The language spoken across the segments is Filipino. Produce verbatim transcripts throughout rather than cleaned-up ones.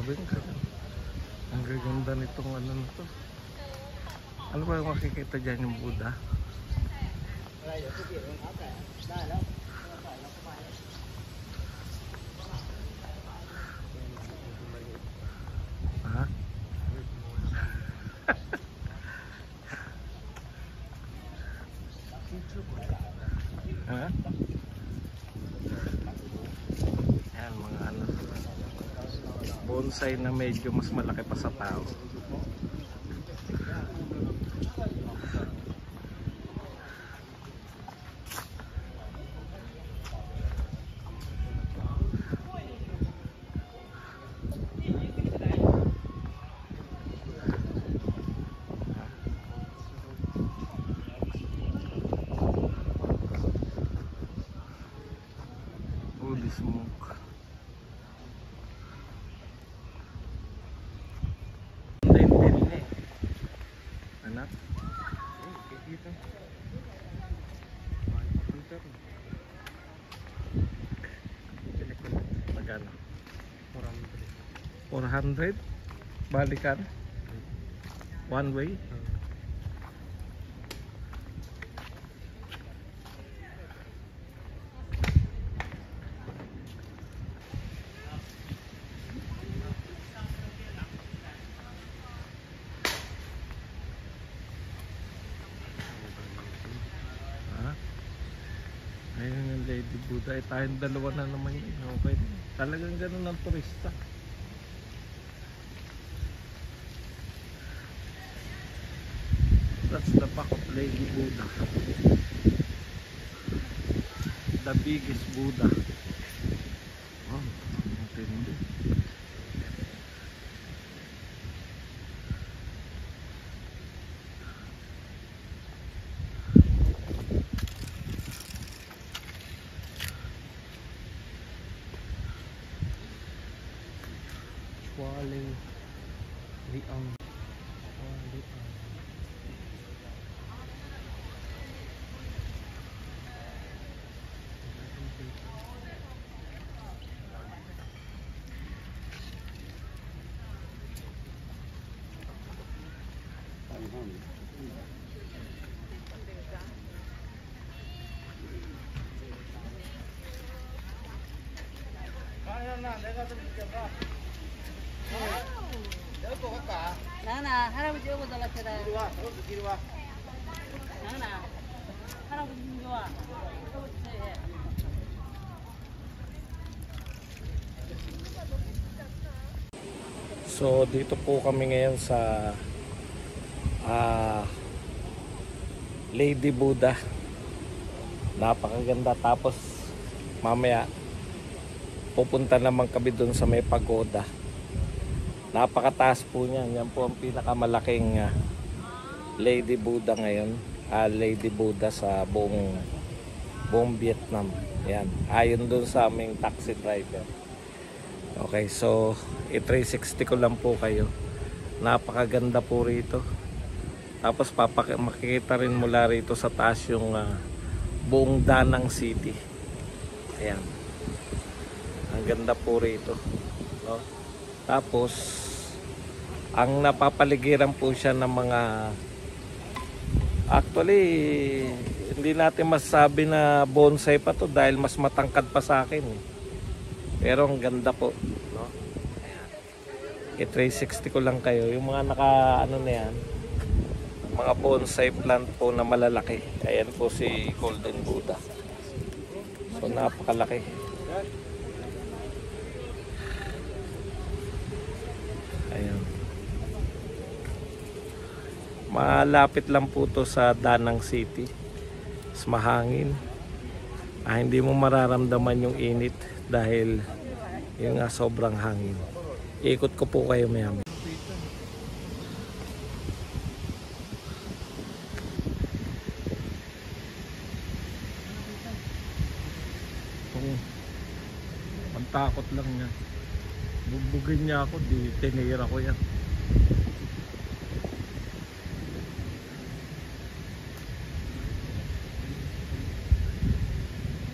Grabe, ang gaganda nitong ano na to. Ano ba yung makikita dyan yung Buddha? Ha? Ha? Ayan, mga ano, bonsai na medyo mas malaki pa sa tao. Holy smoke. Hindi eh. Anak? Magkano? four hundred? Balikan? One way? Ayun yung Lady Buddha. Eh, tayong dalawa na naman yun. Okay. Talagang ganun ang turista. That's the back of Lady Buddha. The biggest Buddha. Wow, matindi. Wali Liang Wali 나나 할아버지 오고 달라쳐라. 이리 와, 이리 와. 나나 할아버지 이리 와. So dito po kami ngayon sa uh, Lady Buddha. Napakaganda. Tapos mamaya pupunta naman kami doon sa may pagoda. Napakataas po niyan. Yan po ang pinakamalaking uh, Lady Buddha ngayon. Uh, Lady Buddha sa buong buong Vietnam. Yan. Ayon doon sa aming taxi driver. Okay, so i three sixty ko lang po kayo. Napakaganda po rito. Tapos papak makikita rin mula rito sa taas yung uh, buong Danang City. Ayan. Ang ganda po rito. No? Tapos ang napapaligiran po siya ng mga, actually hindi natin masasabi na bonsai pa to dahil mas matangkad pa sa akin. Pero ang ganda po, no? Ayan. i three sixty ko lang kayo. Yung mga naka ano na yan, mga bonsai plant po na malalaki. Ayan po si Golden Buddha. So napakalaki. Ayan. Malapit lang po to sa Danang City. Mas mahangin. Ah, hindi mo mararamdaman yung init dahil yung nga sobrang hangin. Ikot ko po kayo maya-maya. Ang takot lang niya. Bugbugin niya ako, di tinira ko yan.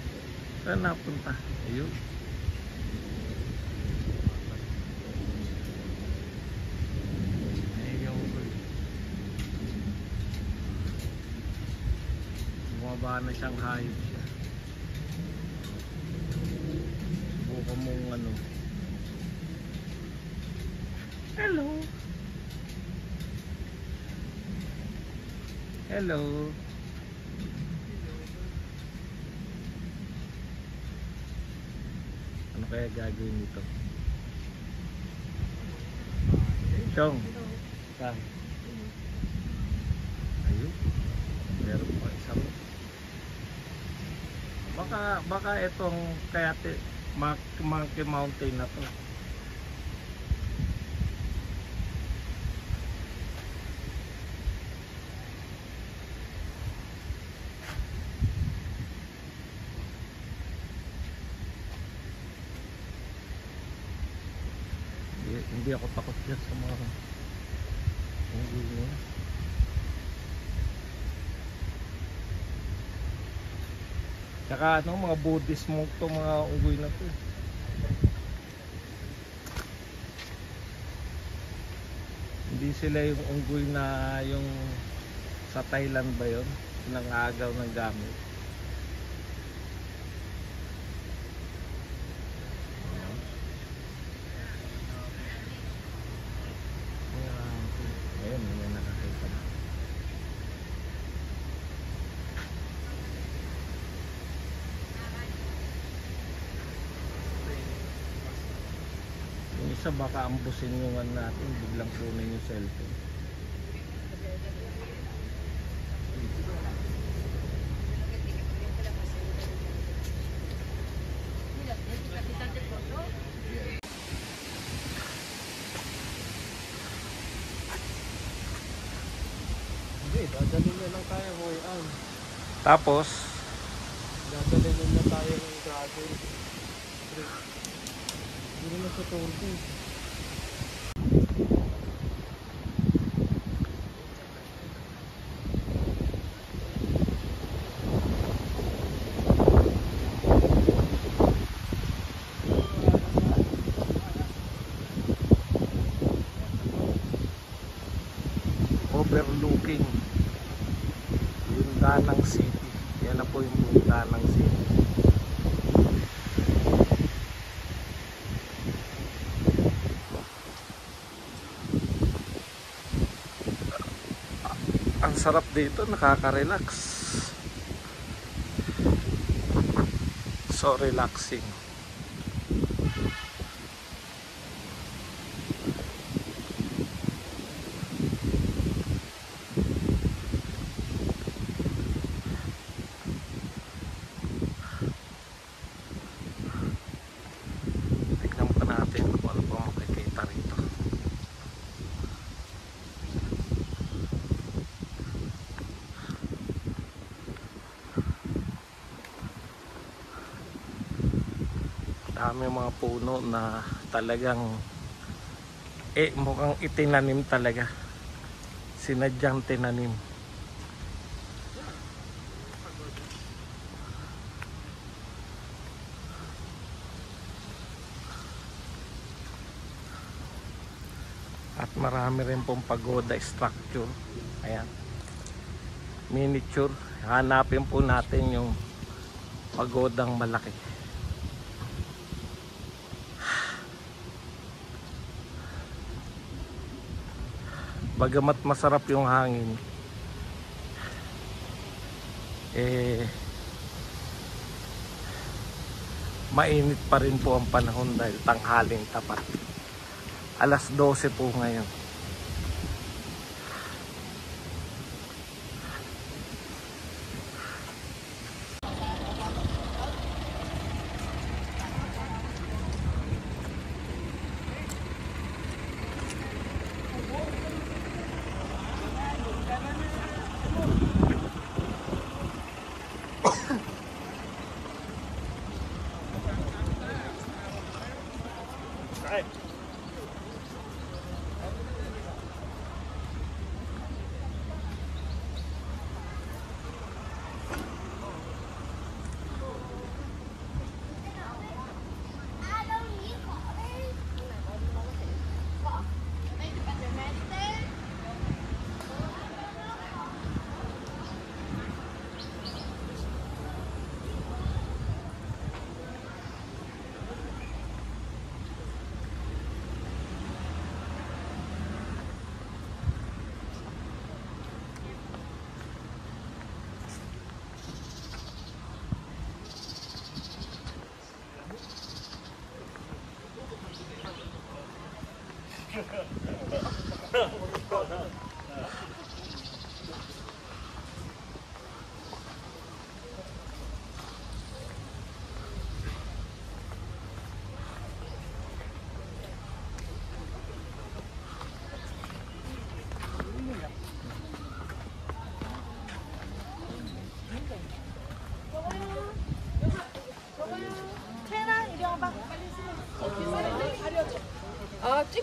Saan napunta? Ayun. mukha na siyang hayop siya. Subukan mong ano. Hello. Hello. Ano kaya gagawin nito? Chong. Saan? Ayun. Meron pa isang. Baka baka itong kaya Monkey Mountain na to. Hindi, hindi ako takot dyan sa mga unggoy niya. Tsaka ano, mga Buddhist monk to, mga unggoy na to. Hindi sila yung unggoy na yung sa Thailand ba yun? Nangagaw ng gamit. Ayun, may nakakita na. Yung isa baka ambusin yung ano natin, biglang kunin yung cellphone. Hindi, dadalhin na lang tayo, Hoy An. Tapos, Dadalhin na tayo ng dragon. Hindi naman sa turbo. overlooking yung Danang City. Yan na po yung Danang City. Ang sarap dito, nakaka-relax. So relaxing. Tignan pa natin kung ano pa makikita rito. Dami mga puno na talagang eh mukhang itinanim talaga, sinadyang tinanim. At marami rin pong pagoda structure. Ayan, miniature. Hanapin po natin yung pagodang malaki. Bagamat masarap yung hangin, eh mainit pa rin po ang panahon dahil tanghaling tapat. Alas dose po ngayon.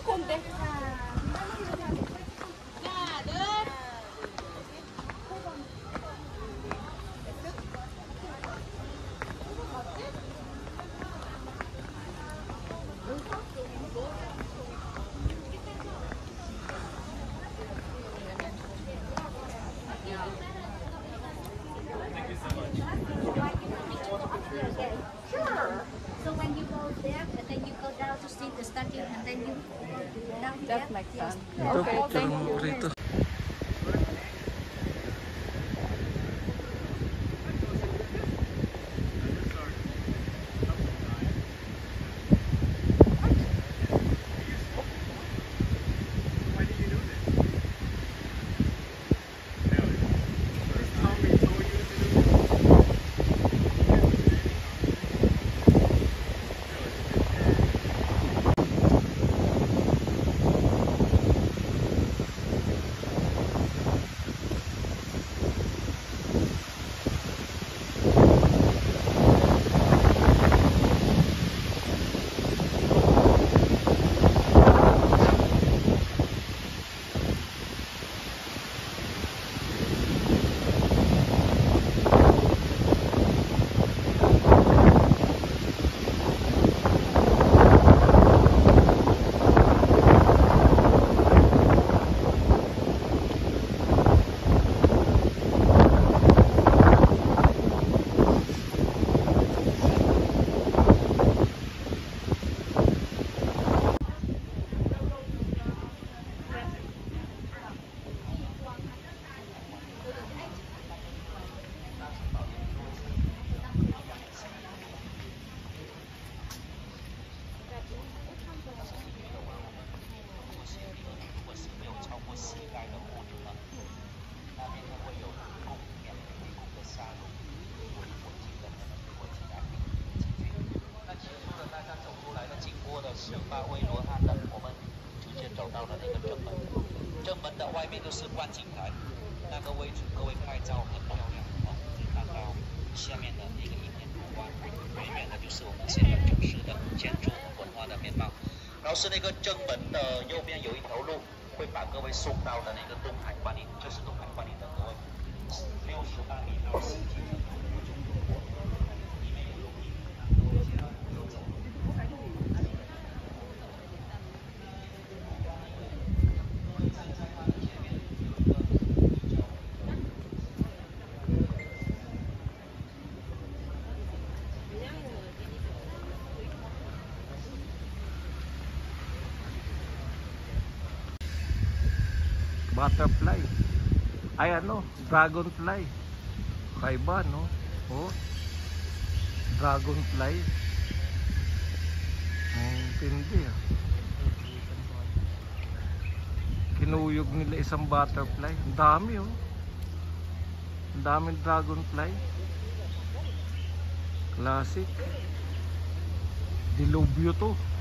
건데. Sure. So when you go there, and then you go down to see the statue, and then you go down That there. makes Yes. sense. Ito, Okay, picture thank mo you. rito. Butterfly. Ay ano, dragonfly. Kaiba no? Oh. Dragonfly. Ang tindi ah. Kinuyog nila isang butterfly. Ang dami oh. Ang daming dragonfly. Classic. Dilubyo to.